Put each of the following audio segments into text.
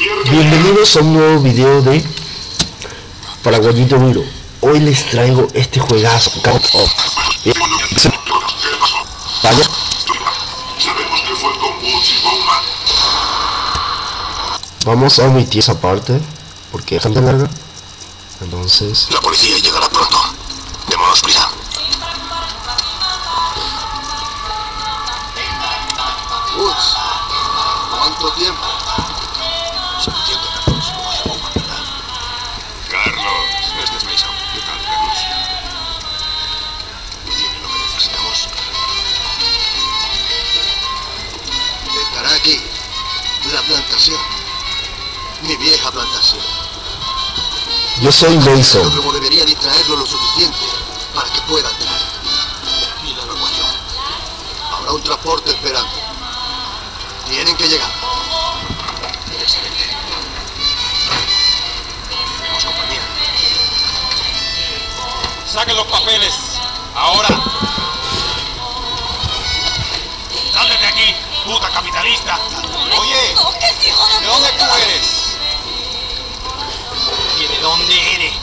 Bienvenidos a un nuevo video de Paraguayito Miro. Hoy les traigo este juegazo. Vaya. Vamos a omitir esa parte porque es bastante larga. Entonces la policía llegará pronto. Démonos prisa. Woods, ¿cuánto tiempo? Suficiente, Carlos. Como esa bomba, ¿verdad? Carlos, este es Mason. ¿Qué tal, Carlos? ¿Tiene lo que necesitamos? Estará aquí. La plantación. Mi vieja plantación. yo soy Mason. Como debería distraerlo lo suficiente para que pueda entrar. Míralo, guayo. Habrá un transporte esperando. Tienen que llegar. Excelente. Tenemos compañía. ¡Saquen los papeles! ¡Ahora! ¡Sal de aquí, puta capitalista! Oye, ¿de dónde tú eres? ¿Y de dónde eres?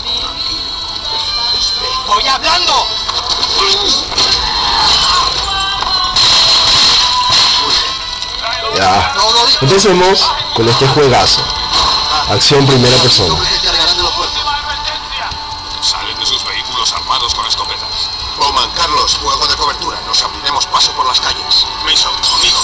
¡Estoy hablando! Ya, empecemos con este juegazo. Acción primera persona. Salen de sus vehículos armados con escopetas. Bowman, Carlos, juego de cobertura. Nos abriremos paso por las calles. Mason, conmigo.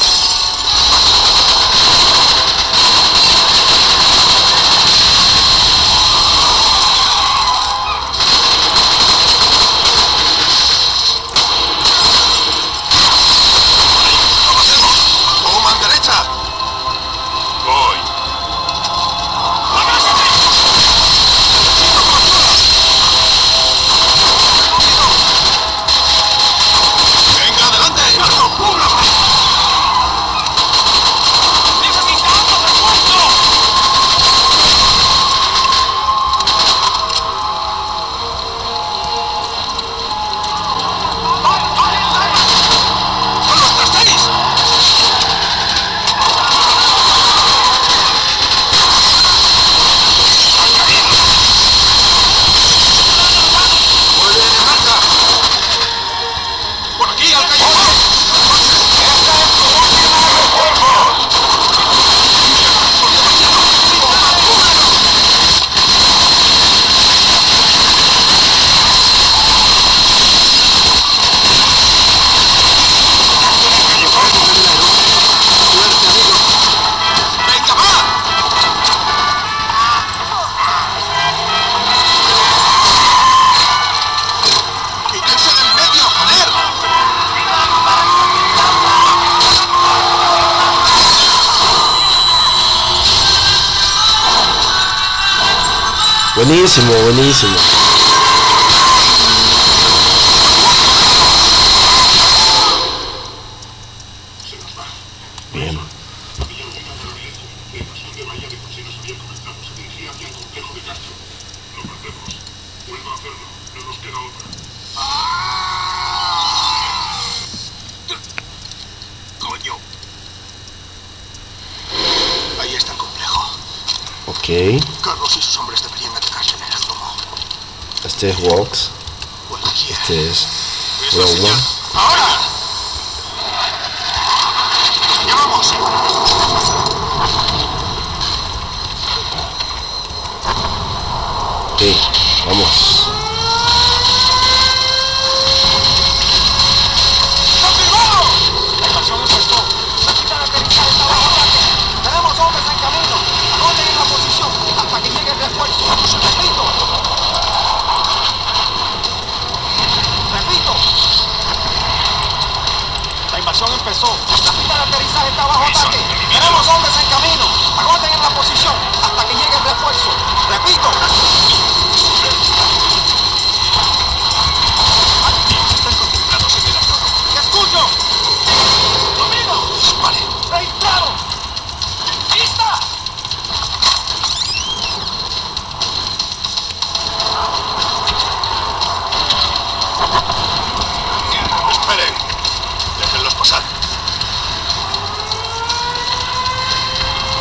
Bowman, derecha. Voy. Venga, adelante. ¡Son los trasteris! Muy bien, en marcha. Por aquí, al callejón. ¡Venga, va! ¡Quítense del medio, joder! Buenísimo, buenísimo. Bien. Coño. Ahí está el complejo. Ok. Carlos y sus hombres deberían atacarse en el aeródromo. Este es Walks. Cualquiera. Este es Esa señal. Rowan. ¡Ahora! ¡Ya vamos! Ok, vamos. ¡Confirmado! La invasión empezó. Necesitan aterrizar esta bajo ataque. Tenemos hombres en camino. Anoten en la posición hasta que llegue el refuerzo. Repito. Repito. La invasión empezó. La pista de aterrizaje está bajo ataque. Tenemos hombres en camino. Agoten en la posición hasta que llegue el refuerzo. Repito. Están concentrados en el aeródromo. ¡Te escucho! ¡Domino! Vale. ¡Registrado! ¡Lista! Esperen. Déjenlos pasar.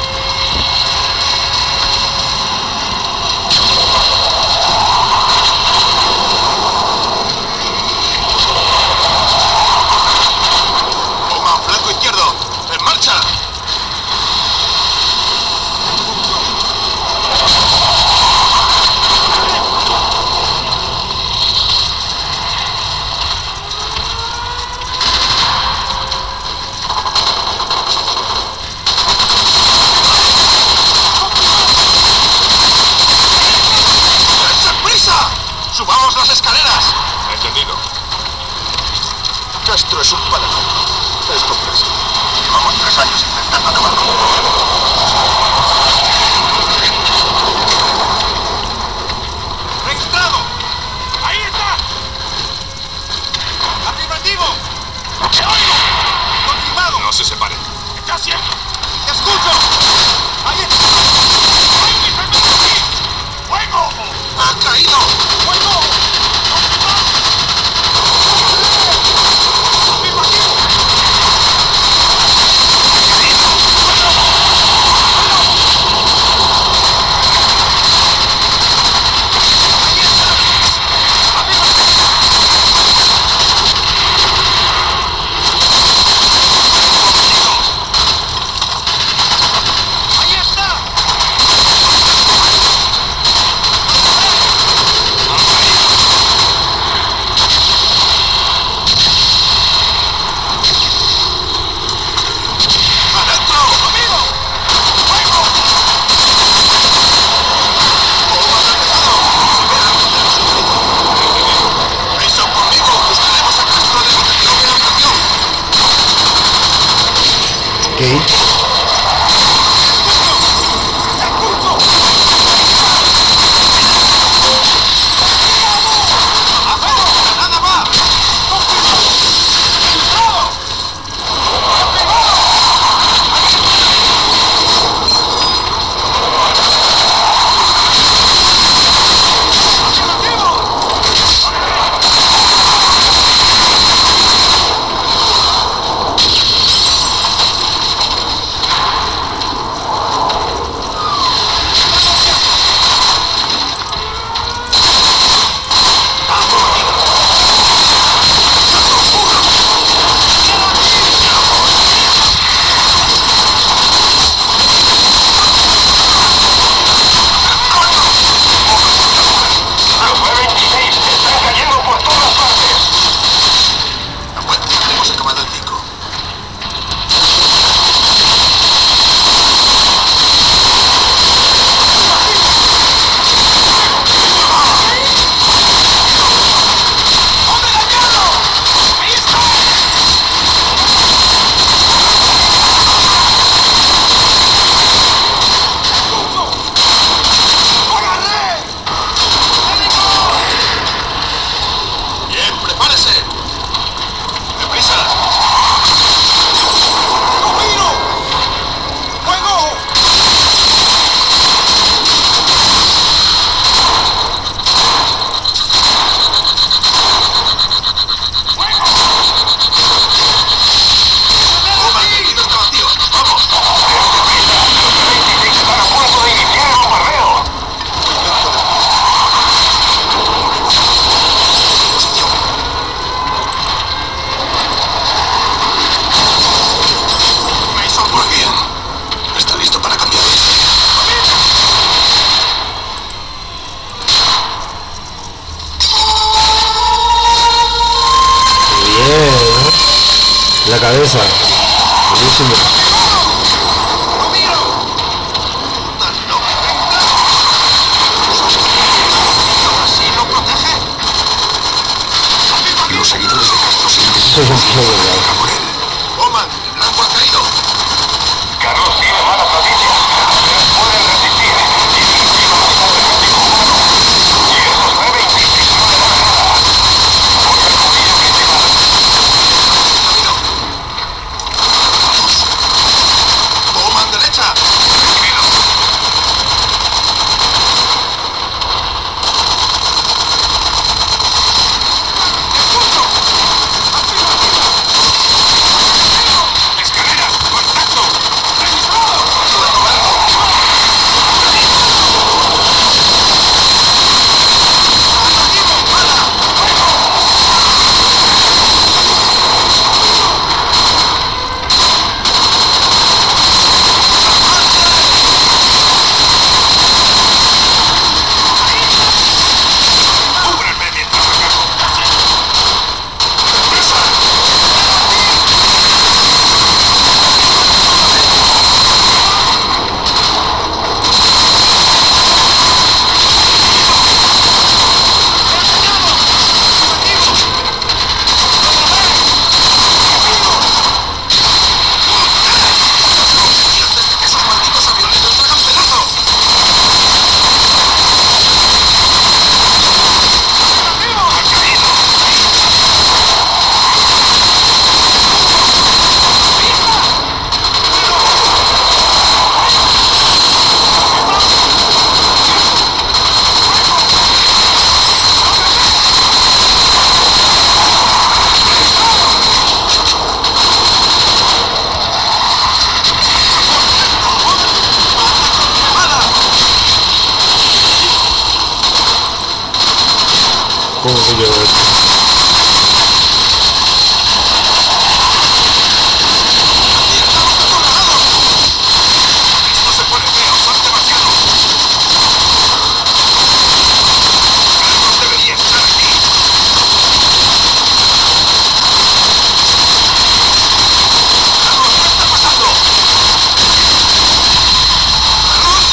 la cabeza. Buenísimo. Los seguidores de Castro siempre Eso es un show, ¿verdad? por él. Oman, el blanco ha caído. Carlos tiene malas noticias. Ustedes pueden resistir. Tienen encima la mitad del efectivo humano. Y esos 9 insisten no le dan nada. Busca el cuchillo principal. Camino. Oman, derecha. Tranquilo. Escalera, contacto. Cúbranme mientras recargo. Esos malditos aviones nos hagan pedazos. Ha caído. ¿Cómo se lleva esto? Esto se pone feo, son demasiados. Carlos debería estar aquí. Carlos, ¿qué está pasando? Carlos.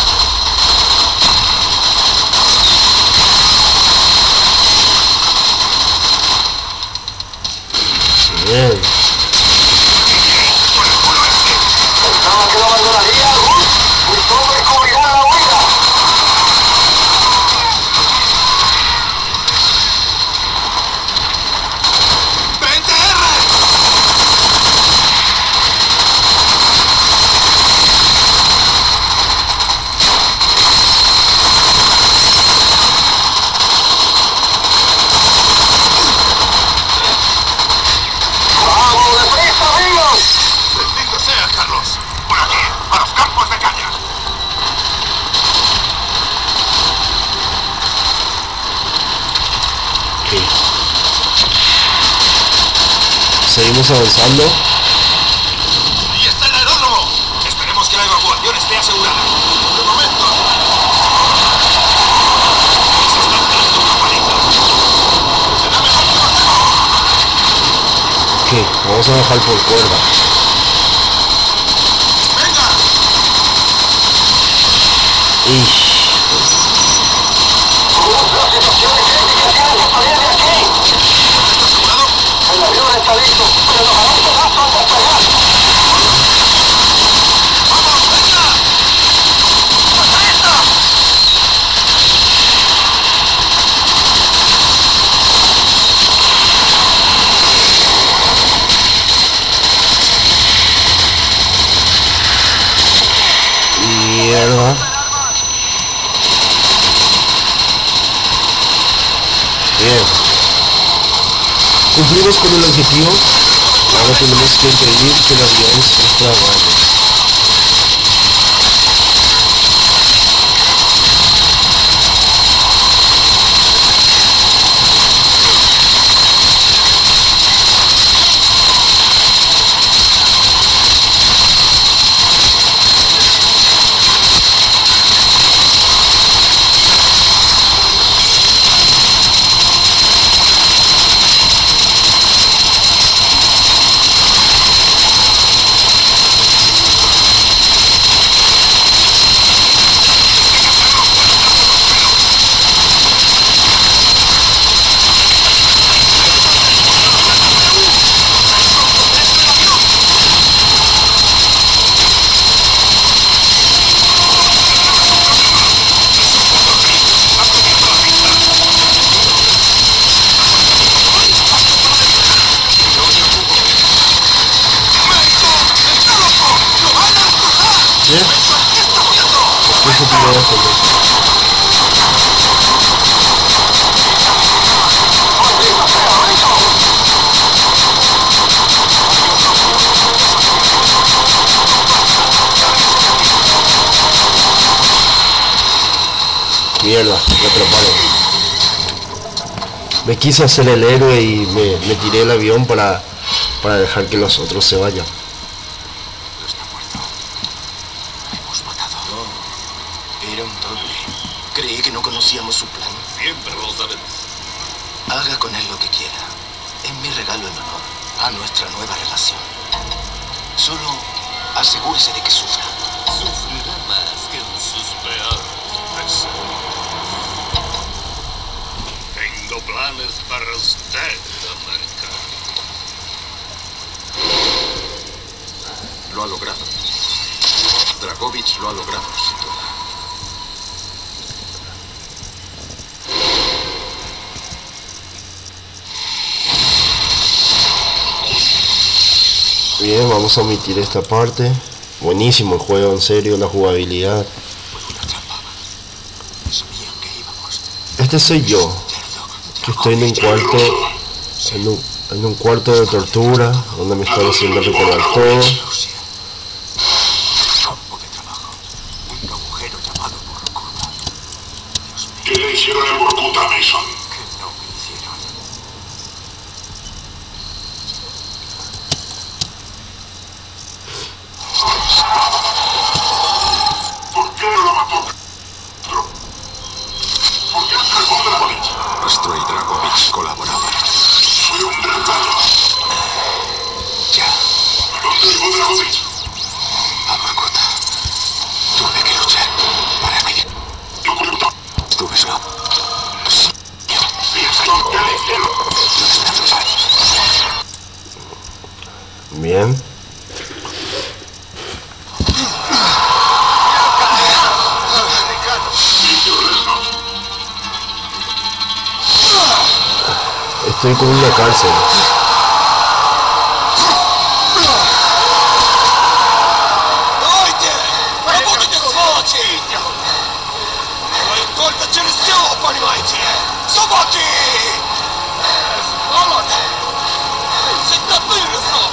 Bien. Con el culo este. Pensaba que lo abandonaría, Gus. Mis hombres cubrirán la huida. ¡PTR! ¡Vamos, deprisa, amigos! Bendito sea, Carlos. Por aquí, a los campos de caña. Ok. Seguimos avanzando. Ahí está el aeródromo. Esperemos que la evacuación esté asegurada. ¡Un momento! Se están dando una paliza. ¡Será mejor que bajemos! Ok, vamos a bajar por cuerda. ¡Venga! Ish. La situación es crítica, tienen que salir de aquí. ¿Está asegurado? El avión está listo, pero nos hará un pedazo al despegar. ¡Vamos, venga! ¡Deprisa! Mierda. Bien. Cumplimos con el objetivo. Ahora tenemos que impedir que el avión se extravagante. ¿Qué se tiró esto? Mierda, me atraparon. Me quise hacer el héroe y me tiré el avión para dejar que los otros se vayan. No está muerto. Lo hemos matado. No, era un doble. Creí que no conocíamos su plan. Siempre lo sabes. Haga con él lo que quiera. Es mi regalo en honor a nuestra nueva relación. Solo asegúrese de que sufra. Sufrirá más que en sus peores pesadillas. Tengo planes para usted, América. Lo ha logrado. Dragovich lo ha logrado, sin duda. Bien, vamos a omitir esta parte. Buenísimo el juego, en serio, la jugabilidad. Fue una trampa. Sabían que íbamos. Este soy yo, que estoy en un cuarto, en un cuarto de tortura, donde me están haciendo recordar todo. Rusia. Campo de trabajo. Un agujero llamado Vorkuta. Dios mío, ¿Qué le hicieron en Vorkuta, Mason? que no me hicieron. ¿Por qué no lo mató? ¿Por qué entregó Dragovich? Rastro y Dragovich colaboraban. Soy un dragado. Ya, ¿A dónde llegó Dragovich? a Vorkuta. Tuve que luchar para que Vorkuta. estuve solo. Sí, Piensa en qué le hicieron. durante tantos años. Bien. Estoy con una cárcel. Дайте! Работайте с ночи! Ой, только через все, понимаете? Собаки! Сволочь! Всегда выросла!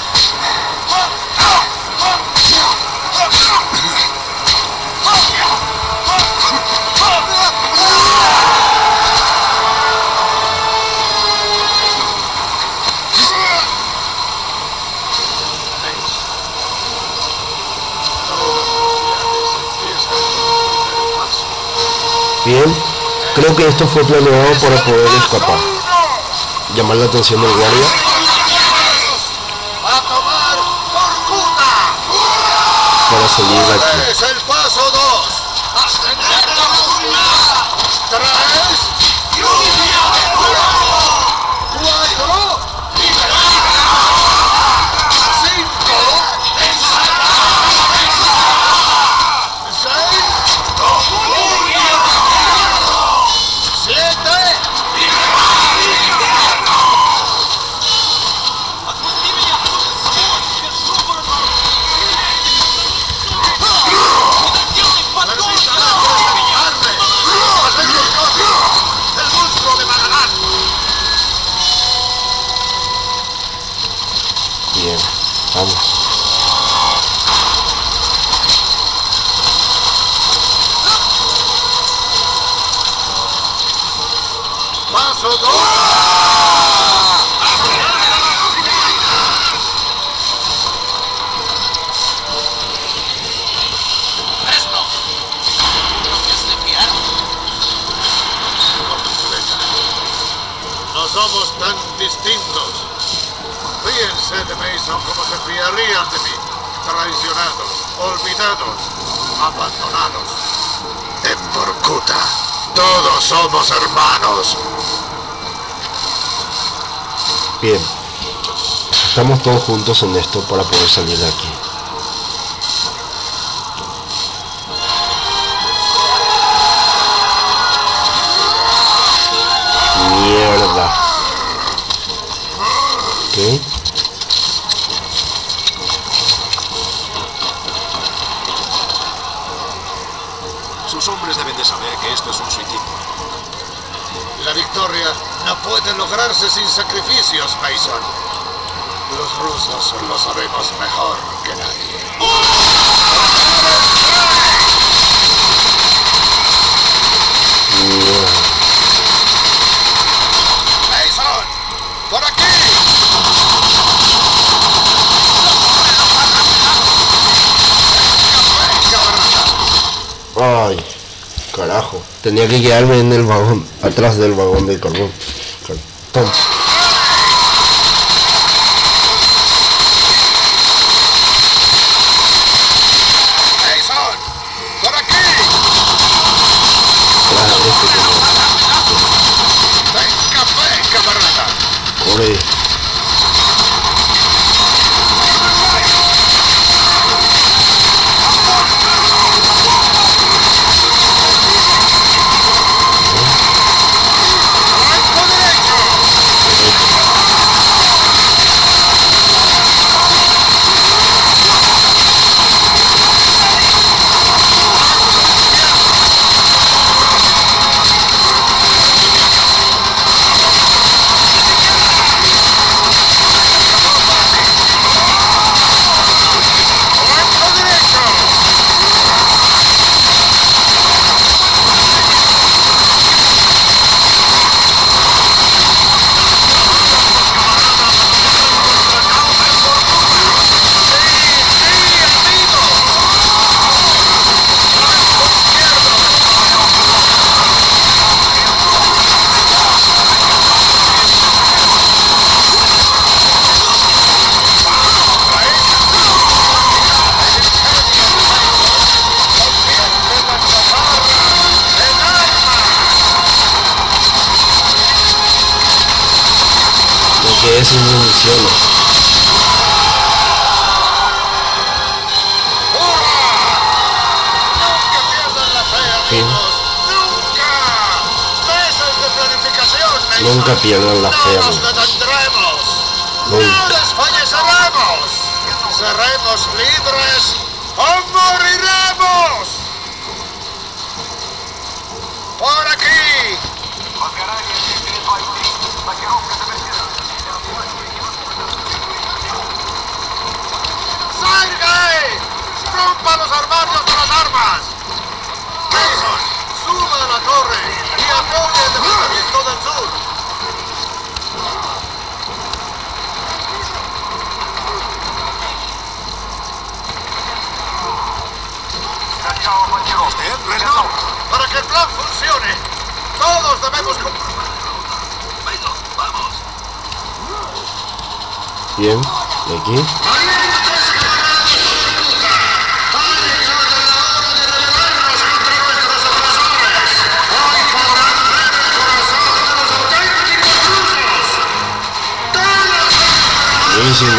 Bien, creo que esto fue planeado para poder escapar. Llamar la atención del guardia. ¡A tomar Vorkuta! Para salir de aquí. Es el paso 2. ¡Ascender la velocidad! 3. ¡Lluvia de fuego! 4. ¡Liberar! 5. ¡Desarmar! 6. ¡Lluvia de fuego! 7. ¡El monstruo de Magadán! Bien, vamos. Paso 2. ¡Esto! ¿No te has de fiar? No somos tan distintos. Fíjense de Mason como se fiarían de mí. Traicionados, olvidados, abandonados. En Vorkuta, todos somos hermanos. Bien. Estamos todos juntos en esto para poder salir de aquí. Mierda. Ok. Sus hombres deben de saber que esto es un suicidio. La victoria no puede lograrse sin sacrificios, Mason. Los rusos lo sabemos mejor que nadie. Mason, por aquí. Ay, carajo. Tenía que quedarme en el vagón, atrás del vagón de cartón. Mason, por aquí. Venga, camarada. Pobre. Que es sin municiones. Nunca pierdan la fe, amigos. Nunca. Meses de planificación, Mason. Nunca pierdan la fe, No nos amigos. detendremos. Nunca. No desfalleceremos. Seremos libres o moriremos. Por aquí. ¡Salga! ¡Rompa los armarios de las armas! Mason, suba a la torre y apoye el levantamiento del sur. Para que el plan funcione, todos debemos cumplir. ¡Vamos! Bien, de aquí. Buenísimo.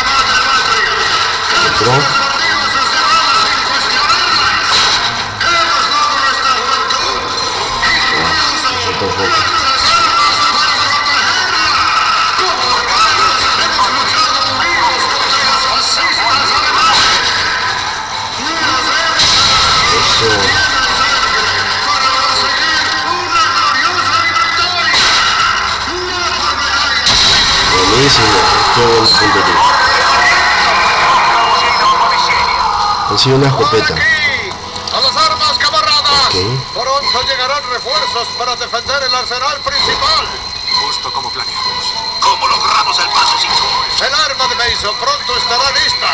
Otro. Buenísimo, qué buen puntería. Consigue una escopeta. ¡A las armas, camaradas! Okay. Pronto llegarán refuerzos para defender el arsenal principal. Justo como planeamos. ¿Cómo logramos el paso sin su? El arma de Mason pronto estará lista.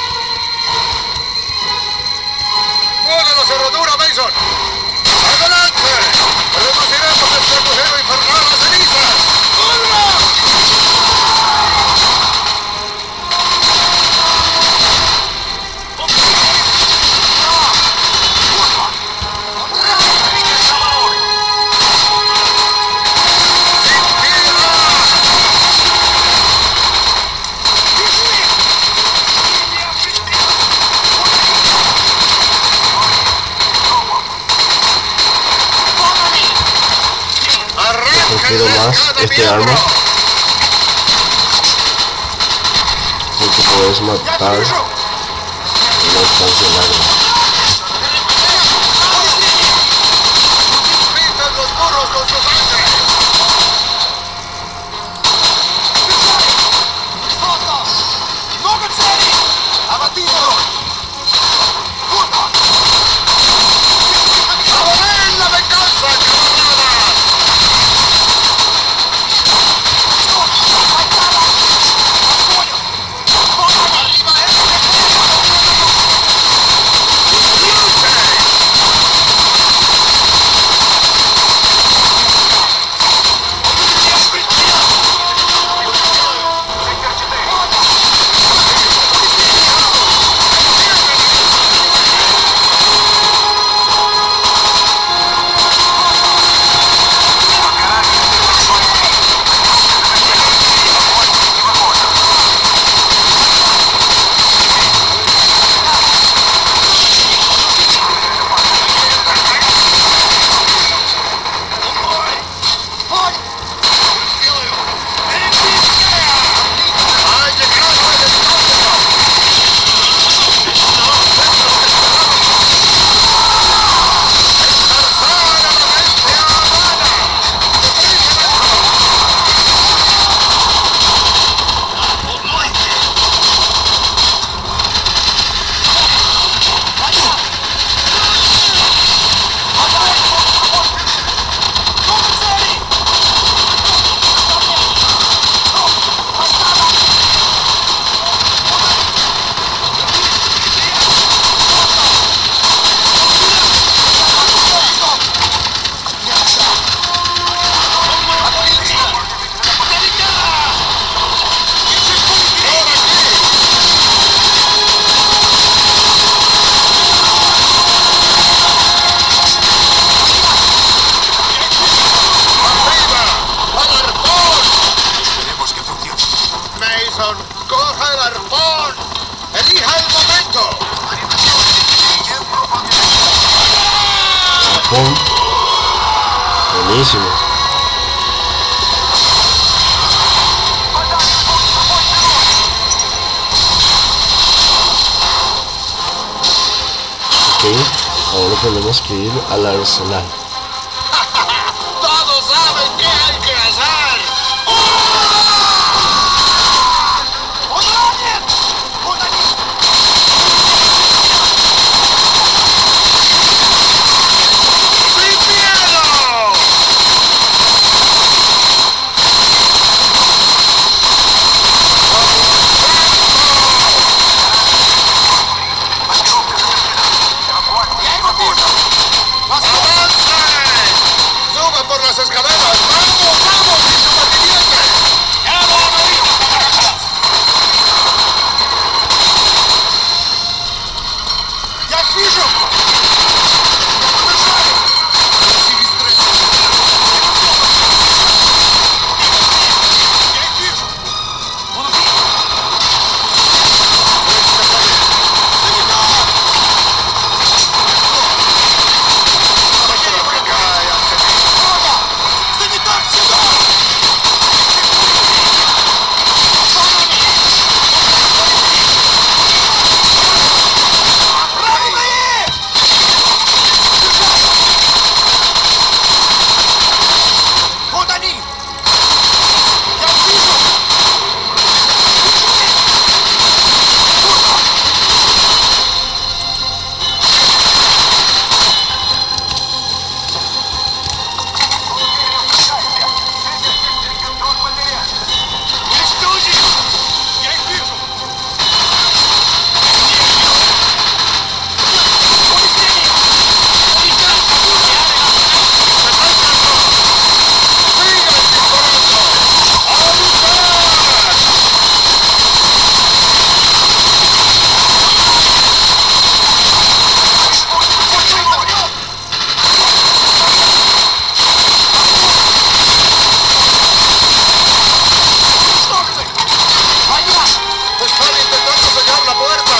¡Mueve la cerradura, Mason! ¡Adelante! ¡Reduciremos este agujero infernal a cenizas! ¡Hola! Prefiero más este arma porque puedes matar en una distancia larga. Pum. Buenísimo. Ok, ahora tenemos que ir al arsenal. ¡Todos saben qué hay que hacer! ¡Sin miedo! ¡Avancen! ¡Suba por las escaleras! ¡Vamos, vamos, mis supervivientes! ¡Ya van a ir! ¡Ya fijo! ¡Están intentando cerrar la puerta!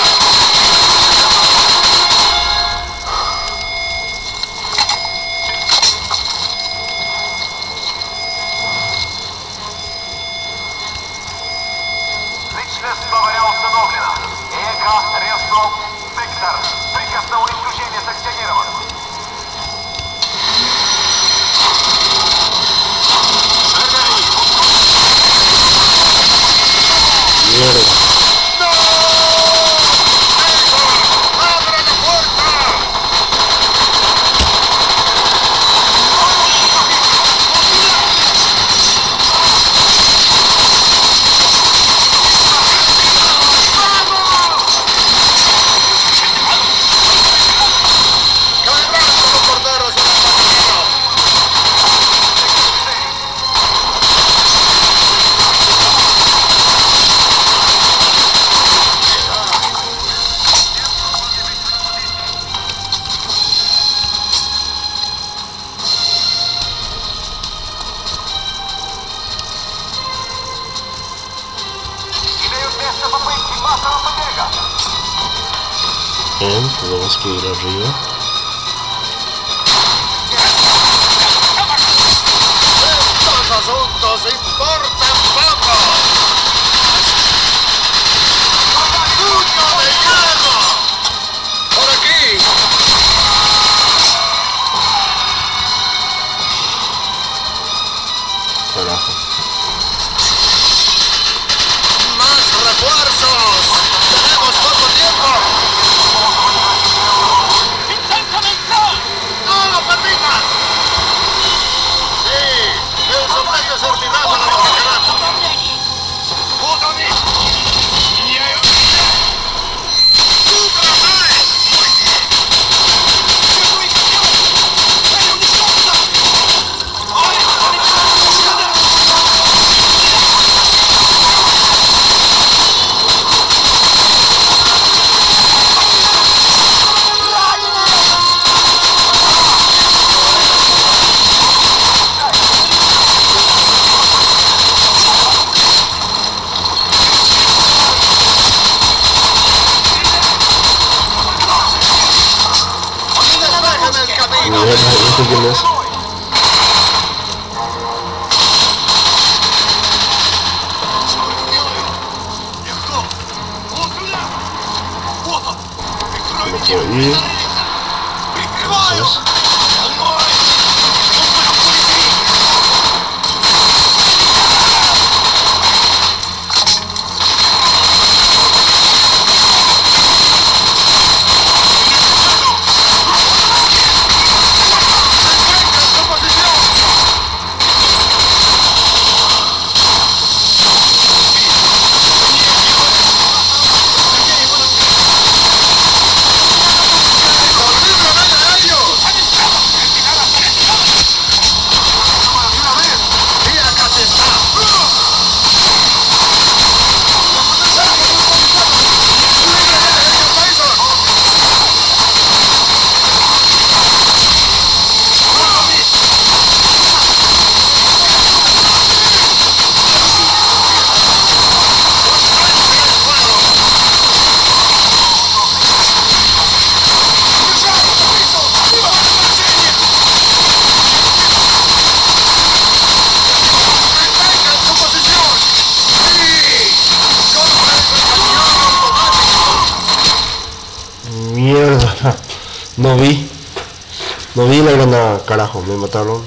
Личность главаря установлена. Эго, Ростов, Вектор. Приказ на уничтожение санкционирован. Mierda. ¡No! ¡Hijo! ¡Abre la puerta! ¡Caerán como corderos en el matadero! Имеют место попытки массового побега. Bien, tenemos que ir arriba. Estos asuntos importan poco. ¡Puño de hielo! ¡Por aquí! Carajo. ¡Más refuerzos! ¡Tenemos poco tiempo! Mierda, ¿este quién es? No puedo ir. Entonces, mierda, no vi la granada, carajo, me mataron.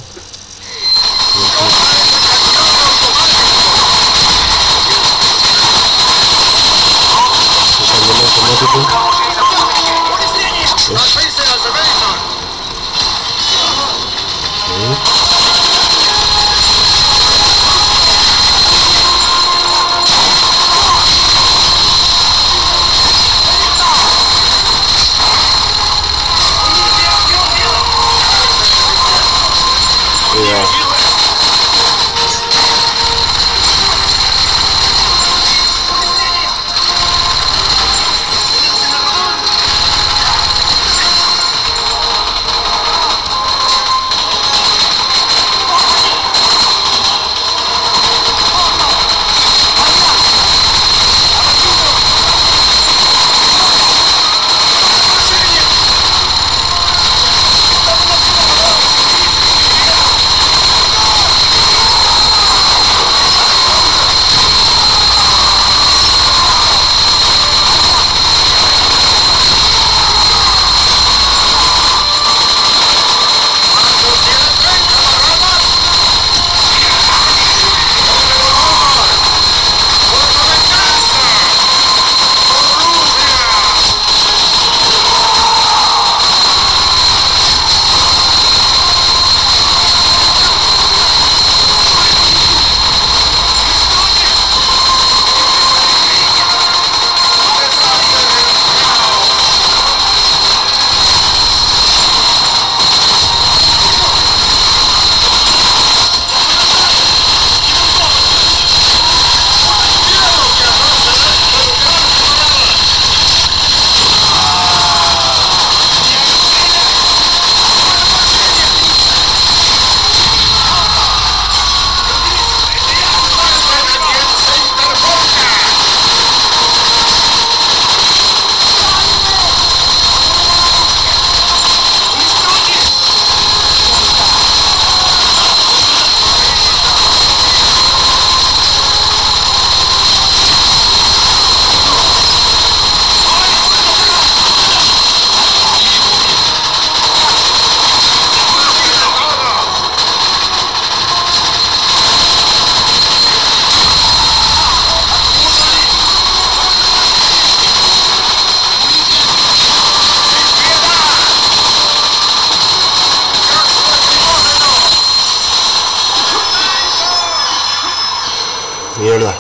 Mierda.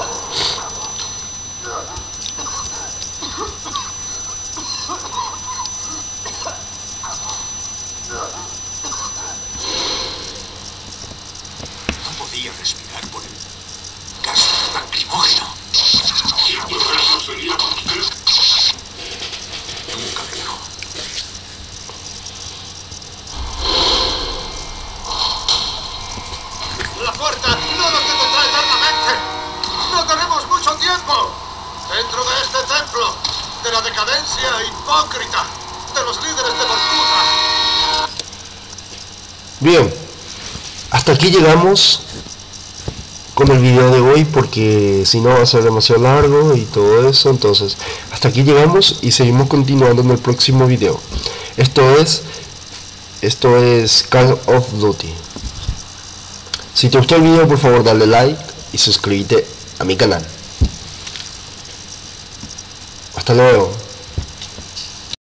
No podía respirar por el gas lacrimógeno. ¿Eso sería con usted? Nunca me dejó. ¡La puerta no nos detendrá eternamente! ¡No tenemos mucho tiempo! Dentro de este templo, de la decadencia hipócrita, de los líderes de Vorkuta. Bien, hasta aquí llegamos con el video de hoy, porque si no va a ser demasiado largo y todo eso. Entonces hasta aquí llegamos y seguimos continuando en el próximo video. Esto es Call of Duty. Si te gustó el video, por favor dale like y suscríbete a mi canal. Hasta luego.